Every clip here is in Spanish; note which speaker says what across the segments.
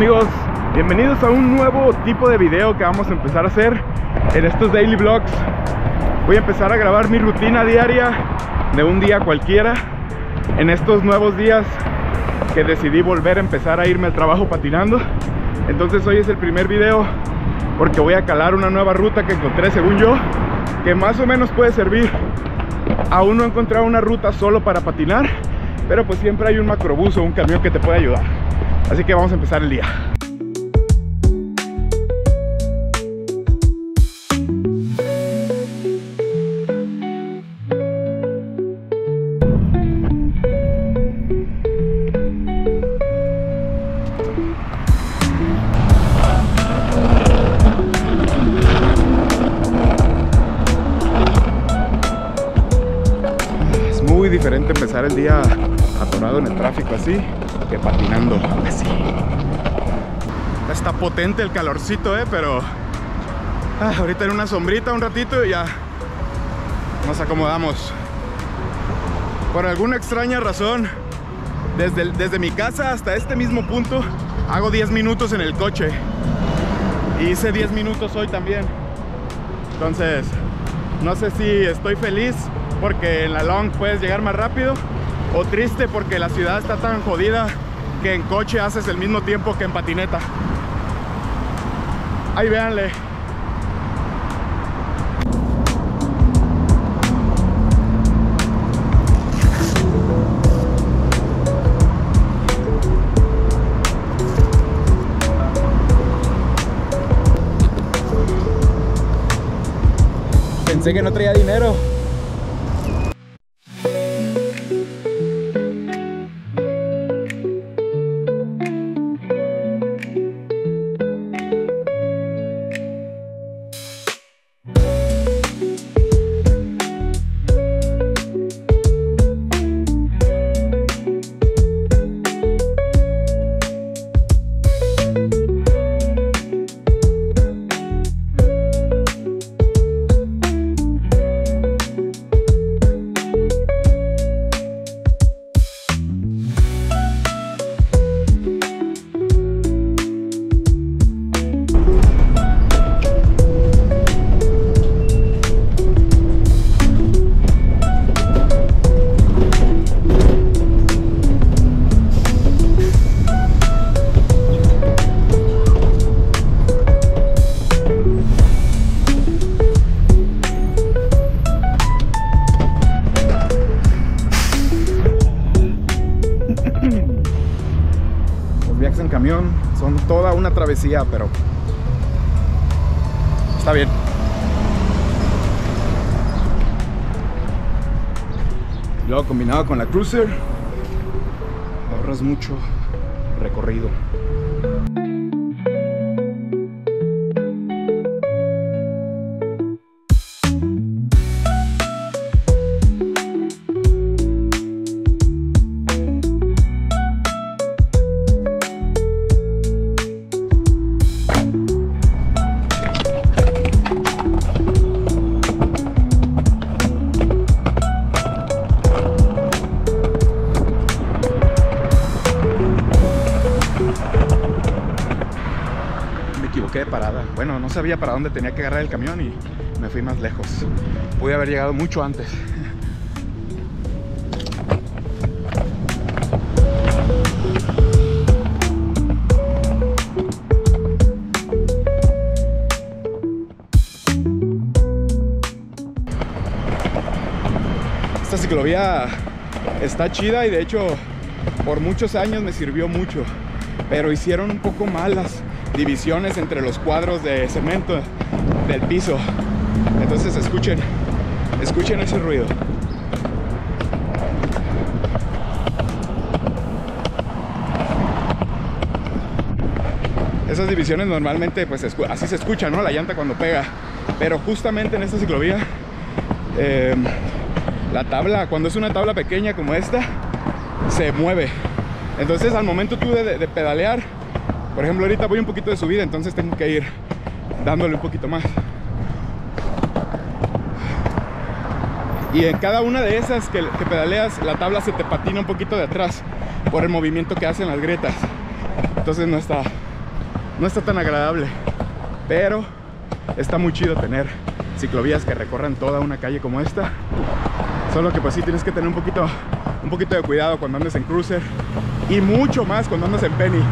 Speaker 1: amigos? Bienvenidos a un nuevo tipo de video que vamos a empezar a hacer en estos daily vlogs. Voy a empezar a grabar mi rutina diaria de un día cualquiera en estos nuevos días que decidí volver a empezar a irme al trabajo patinando. Entonces hoy es el primer video porque voy a calar una nueva ruta que encontré, según yo, que más o menos puede servir. Aún no he encontrado una ruta solo para patinar, pero pues siempre hay un macrobús o un camión que te puede ayudar. Así que vamos a empezar el día. Es muy diferente empezar el día atorado en el tráfico así que patinando así. Está potente el calorcito, pero ahorita en una sombrita un ratito y ya nos acomodamos. Por alguna extraña razón, desde mi casa hasta este mismo punto hago 10 minutos en el coche. Y hice 10 minutos hoy también. Entonces, no sé si estoy feliz porque en la long puedes llegar más rápido, o triste porque la ciudad está tan jodida que en coche haces el mismo tiempo que en patineta. Ahí véanle. Pensé que no traía dinero. Los viajes en camión son toda una travesía, pero está bien. Luego combinado con la cruiser ahorras mucho recorrido. De parada. Bueno, no sabía para dónde tenía que agarrar el camión y me fui más lejos. Pude haber llegado mucho antes. Esta ciclovía está chida y de hecho por muchos años me sirvió mucho, pero hicieron un poco mal las divisiones entre los cuadros de cemento del piso. Entonces escuchen ese ruido. Esas divisiones normalmente pues así se escucha, ¿no? La llanta cuando pega, pero justamente en esta ciclovía la tabla, cuando es una tabla pequeña como esta, se mueve. Entonces al momento tú de pedalear, por ejemplo ahorita voy un poquito de subida, entonces tengo que ir dándole un poquito más. Y en cada una de esas que pedaleas, la tabla se te patina un poquito de atrás por el movimiento que hacen las grietas. Entonces no está no está tan agradable, pero está muy chido tener ciclovías que recorran toda una calle como esta. Solo que pues sí tienes que tener un poquito de cuidado cuando andes en cruiser, y mucho más cuando andas en penny.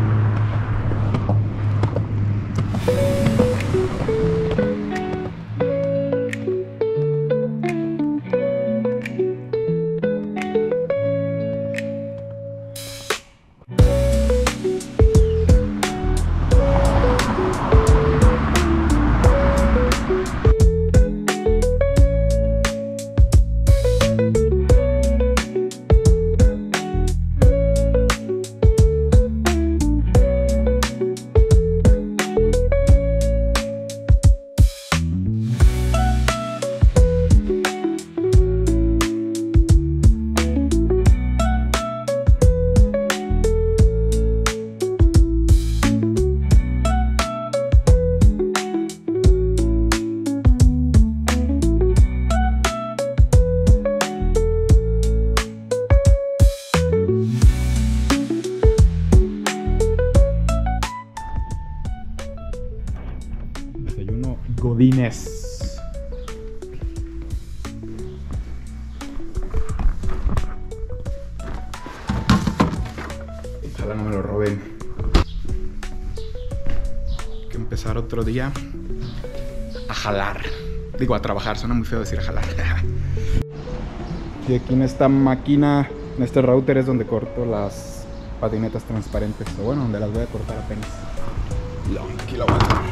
Speaker 1: Godínez. Ojalá no me lo roben. Hay que empezar otro día a jalar. Digo, a trabajar, suena muy feo decir a jalar. Y aquí en esta máquina, en este router, es donde corto las patinetas transparentes. O bueno, donde las voy a cortar apenas. Aquí lo voy a dejar.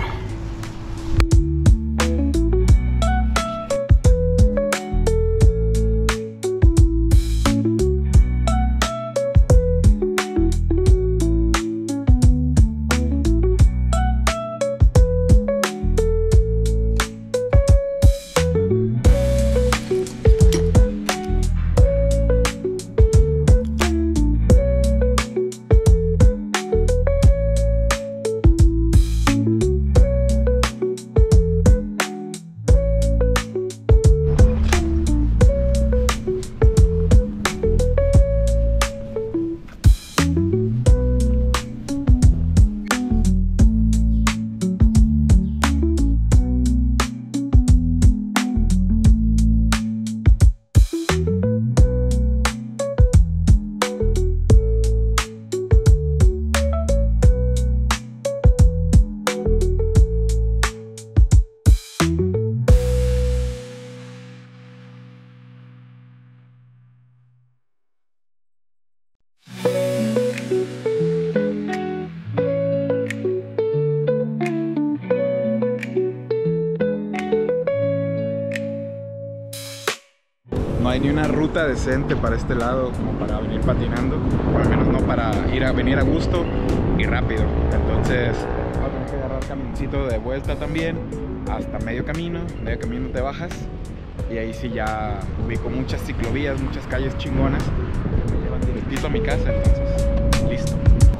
Speaker 1: No hay ni una ruta decente para este lado como para venir patinando, o al menos no para venir a gusto y rápido. Entonces voy a tener que agarrar camioncito de vuelta también hasta medio camino te bajas y ahí sí ya ubico muchas ciclovías, muchas calles chingonas que me llevan directito a mi casa, entonces listo.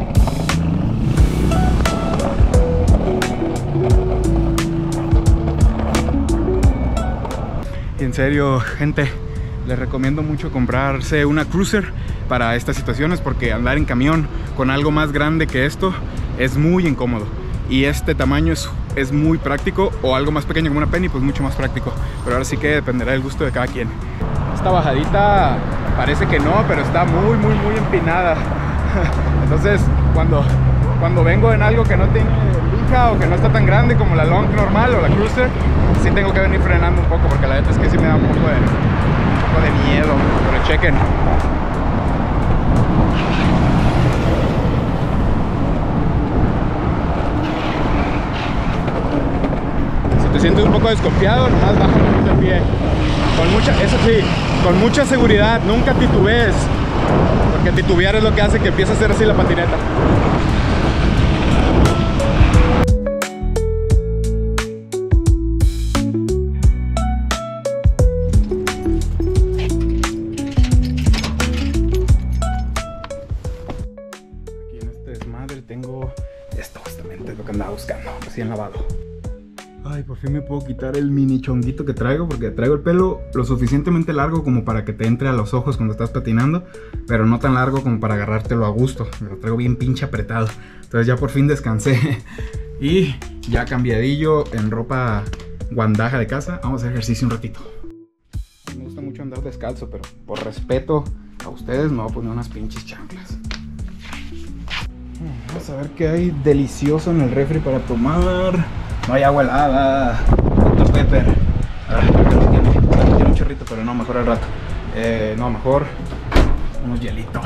Speaker 1: Y en serio, gente, les recomiendo mucho comprarse una cruiser para estas situaciones, porque andar en camión con algo más grande que esto es muy incómodo, y este tamaño es muy práctico, o algo más pequeño como una penny, pues mucho más práctico, pero ahora sí que dependerá del gusto de cada quien. Esta bajadita parece que no, pero está muy empinada. Entonces cuando vengo en algo que no tiene lija o que no está tan grande como la long normal o la cruiser, sí tengo que venir frenando un poco, porque la neta es que sí me da un poco de miedo. Pero chequen, si te sientes un poco desconfiado, nomás baja un poquito el pie con eso sí, con mucha seguridad, nunca titubees, porque titubear es lo que hace que empiece a hacer así la patineta. Tengo esto justamente, es lo que andaba buscando, recién lavado. Ay, por fin me puedo quitar el mini chonguito que traigo, porque traigo el pelo lo suficientemente largo como para que te entre a los ojos cuando estás patinando, pero no tan largo como para agarrártelo a gusto. Me lo traigo bien pinche apretado. Entonces ya por fin descansé y ya cambiadillo en ropa guandaja de casa. Vamos a hacer ejercicio un ratito. Me gusta mucho andar descalzo, pero por respeto a ustedes me voy a poner unas pinches chanclas. Vamos a ver qué hay delicioso en el refri para tomar. No hay agua helada, Dr. Pepper. Creo que tiene un chorrito, pero no, mejor al rato. No, mejor unos hielitos.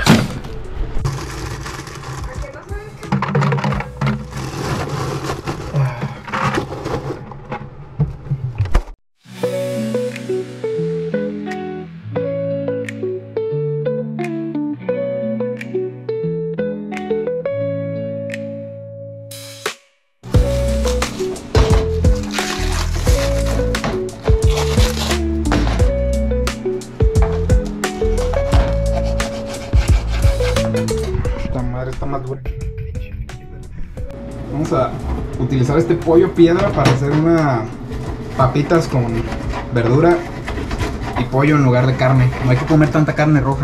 Speaker 1: Está más dura. Vamos a utilizar este pollo piedra para hacer unas papitas con verdura y pollo en lugar de carne. No hay que comer tanta carne roja.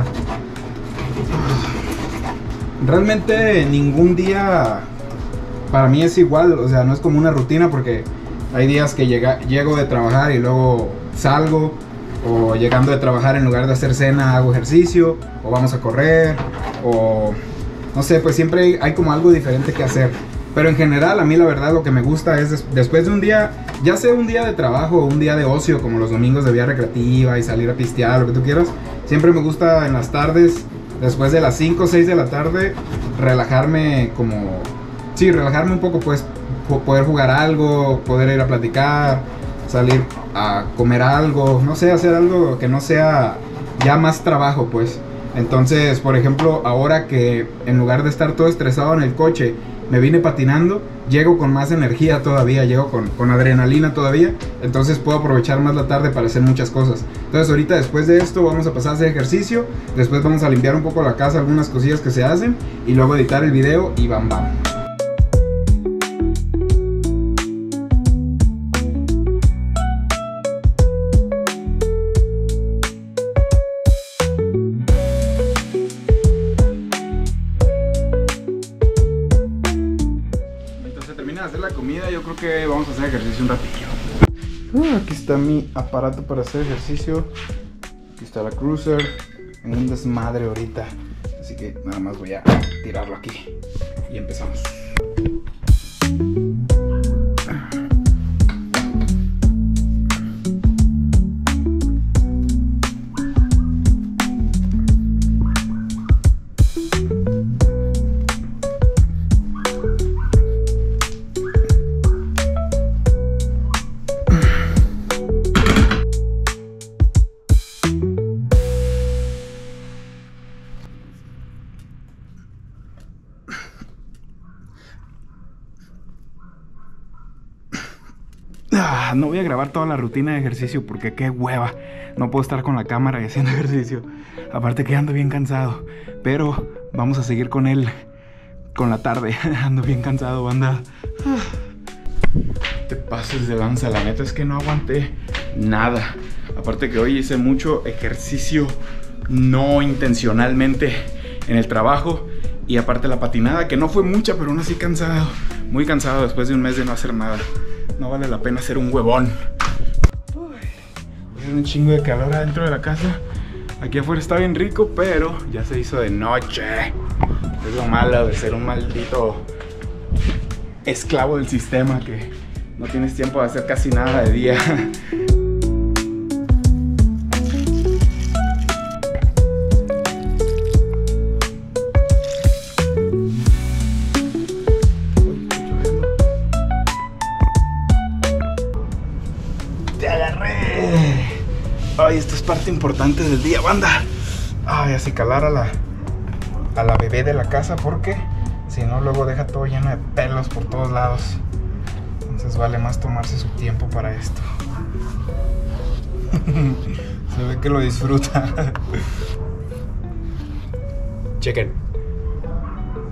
Speaker 1: Realmente ningún día para mí es igual, o sea, no es como una rutina, porque hay días que llego de trabajar y luego salgo, o llegando de trabajar en lugar de hacer cena hago ejercicio, o vamos a correr, o no sé, pues siempre hay como algo diferente que hacer. Pero en general a mí la verdad lo que me gusta es después de un día, ya sea un día de trabajo o un día de ocio, como los domingos de vía recreativa y salir a pistear, lo que tú quieras, siempre me gusta en las tardes, después de las 5 o 6 de la tarde, relajarme relajarme un poco, pues poder jugar algo, poder ir a platicar, salir a comer algo, no sé, hacer algo que no sea ya más trabajo, pues. Entonces, por ejemplo, ahora que en lugar de estar todo estresado en el coche, me vine patinando, llego con más energía todavía, llego con adrenalina todavía, entonces puedo aprovechar más la tarde para hacer muchas cosas. Entonces ahorita después de esto vamos a pasar a hacer ejercicio, después vamos a limpiar un poco la casa, algunas cosillas que se hacen, y luego editar el video y bam bam. Hacer la comida, yo creo que vamos a hacer ejercicio un ratillo. Aquí está mi aparato para hacer ejercicio. Aquí está la cruiser. En un desmadre ahorita, así que nada más voy a tirarlo aquí y empezamos. No voy a grabar toda la rutina de ejercicio porque qué hueva. No puedo estar con la cámara y haciendo ejercicio. Aparte que ando bien cansado. Pero vamos a seguir con la tarde. Ando bien cansado, banda. Te pases de lanza. La neta es que no aguanté nada. Aparte que hoy hice mucho ejercicio no intencionalmente en el trabajo. Y aparte la patinada, que no fue mucha, pero aún así cansado. Muy cansado después de un mes de no hacer nada. No vale la pena ser un huevón. Hay un chingo de calor adentro de la casa. Aquí afuera está bien rico, pero ya se hizo de noche. Es lo malo de ser un maldito esclavo del sistema, que no tienes tiempo de hacer casi nada de día. Ay, esto es parte importante del día, banda. Ay, así calar a la bebé de la casa, porque si no luego deja todo lleno de pelos por todos lados. Entonces vale más tomarse su tiempo para esto. Se ve que lo disfruta. Chequen.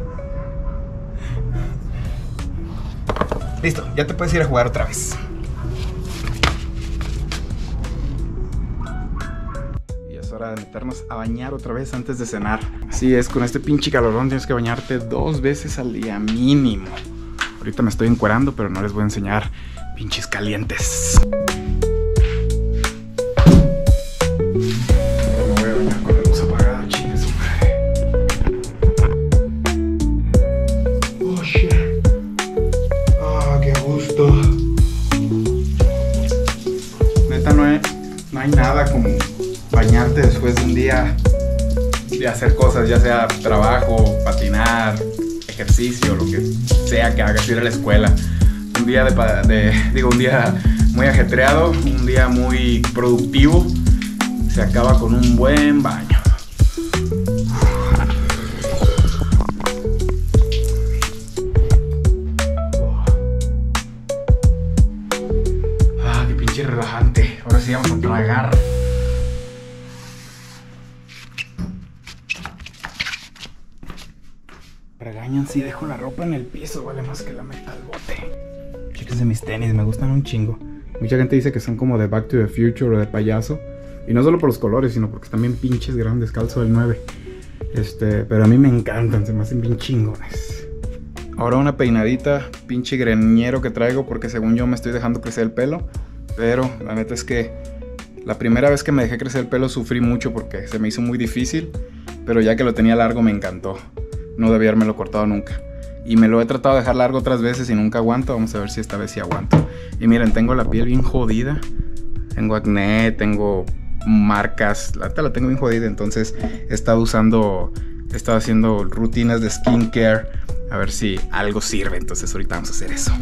Speaker 1: Listo, ya te puedes ir a jugar otra vez. de meternos a bañar otra vez antes de cenar. Así es, con este pinche calorón tienes que bañarte 2 veces al día mínimo. Ahorita me estoy encuerando, pero no les voy a enseñar pinches calientes. Me voy a bañar con la luz apagada, chingue su madre. Oh shit. Ah, qué gusto. Neta, no hay nada como bañarte después de un día de hacer cosas, ya sea trabajo, patinar, ejercicio, lo que sea que hagas, ir a la escuela. Un día un día muy ajetreado, un día muy productivo, se acaba con un buen baño. Ah, qué pinche relajante. Ahora sí vamos a tragar. Regañan si dejo la ropa en el piso, vale más que la meta al bote. Chéquense mis tenis, me gustan un chingo. Mucha gente dice que son como de Back to the Future o de payaso. Y no solo por los colores, sino porque están bien pinches grandes, calzo del 9. Pero a mí me encantan, se me hacen bien chingones. Ahora una peinadita, pinche greñero que traigo, porque según yo me estoy dejando crecer el pelo. Pero la neta es que la primera vez que me dejé crecer el pelo sufrí mucho porque se me hizo muy difícil. Pero ya que lo tenía largo me encantó. No debía habérmelo cortado nunca. Y me lo he tratado de dejar largo otras veces y nunca aguanto. Vamos a ver si esta vez sí aguanto. Y miren, tengo la piel bien jodida. Tengo acné, tengo marcas. La tengo bien jodida. Entonces he estado haciendo rutinas de skincare. A ver si algo sirve. Entonces ahorita vamos a hacer eso.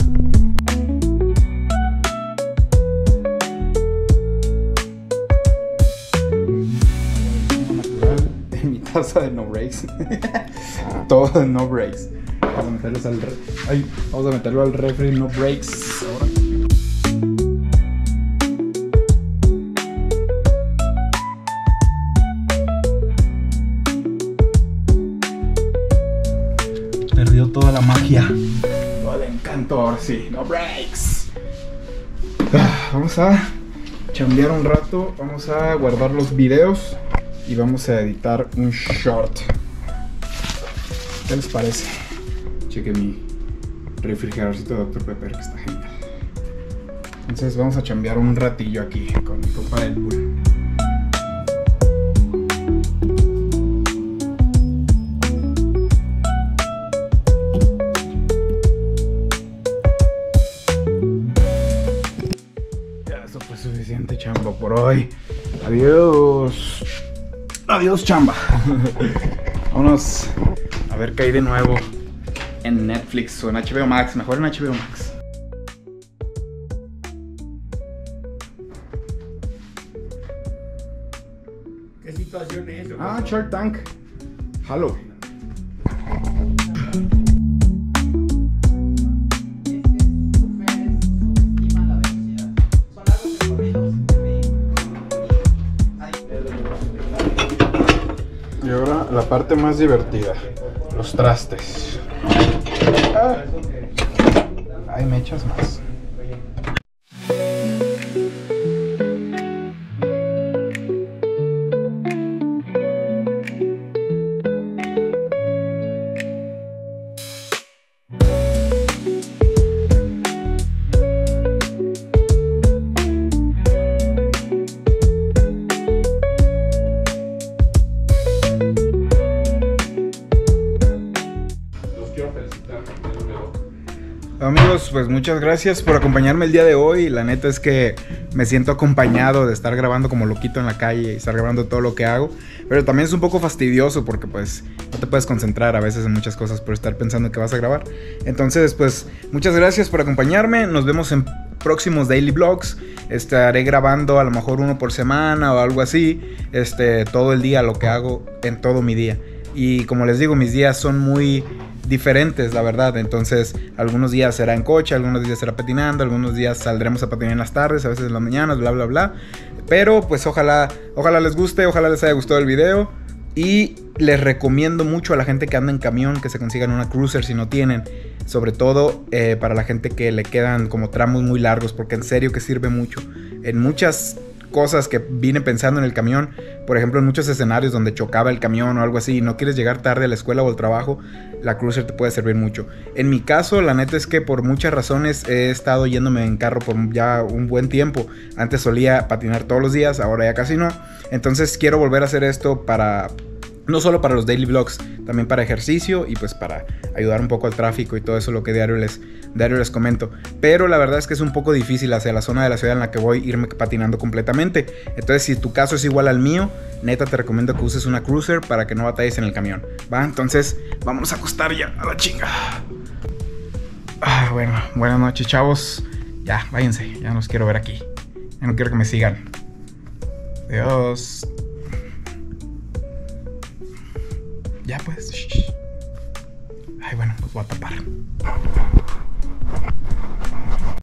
Speaker 1: Mi taza de no breaks. Todo de no breaks. Vamos a meterlo al refri no breaks ahora. Perdió toda la magia, todo el encanto. Ahora sí, no breaks. Vamos a chambear un rato. Vamos a guardar los videos y vamos a editar un short. ¿Qué les parece? Chequen mi refrigeradorcito de Dr. Pepper, que está genial. Entonces vamos a chambear un ratillo aquí con mi compa del pool. Ya, eso fue suficiente chamba por hoy. Adiós. Adiós, chamba. Vámonos a ver qué hay de nuevo en Netflix o en HBO Max. Mejor en HBO Max.
Speaker 2: ¿Qué situación es?
Speaker 1: Ah, Shark Tank. Halo. Y ahora la parte más divertida, los trastes. Ay, me echas más. Amigos, pues muchas gracias por acompañarme el día de hoy. La neta es que me siento acompañado de estar grabando como loquito en la calle y estar grabando todo lo que hago. Pero también es un poco fastidioso porque pues no te puedes concentrar a veces en muchas cosas por estar pensando que vas a grabar. Entonces pues muchas gracias por acompañarme. Nos vemos en próximos daily vlogs. Estaré grabando a lo mejor uno por semana o algo así. Todo el día, lo que hago en todo mi día. Y como les digo, mis días son muy diferentes, la verdad. Entonces algunos días será en coche, algunos días será patinando, algunos días saldremos a patinar en las tardes, a veces en las mañanas, bla bla bla. Pero pues ojalá les guste, ojalá les haya gustado el video. Y les recomiendo mucho a la gente que anda en camión que se consigan una cruiser si no tienen. Sobre todo para la gente que le quedan como tramos muy largos, porque en serio que sirve mucho. En muchas cosas que vine pensando en el camión. Por ejemplo, en muchos escenarios donde chocaba el camión o algo así y no quieres llegar tarde a la escuela o al trabajo, la cruiser te puede servir mucho. En mi caso, la neta es que por muchas razones he estado yéndome en carro por ya un buen tiempo. Antes solía patinar todos los días, ahora ya casi no. Entonces quiero volver a hacer esto para... no solo para los daily vlogs, también para ejercicio y pues para ayudar un poco al tráfico y todo eso, lo que diario les comento. Pero la verdad es que es un poco difícil hacia la zona de la ciudad en la que voy irme patinando completamente. Entonces, si tu caso es igual al mío, neta te recomiendo que uses una cruiser para que no batalles en el camión, ¿va? Entonces, vámonos a acostar ya, a la chinga. Bueno, buenas noches, chavos. Ya, váyanse, ya no los quiero ver aquí. Ya no quiero que me sigan. Adiós. Ya pues. Ay, bueno, pues voy a tapar.